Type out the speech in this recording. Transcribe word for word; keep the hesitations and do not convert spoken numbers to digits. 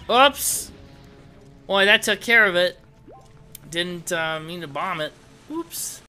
Oops! Boy, that took care of it. Didn't uh, mean to bomb it. Oops.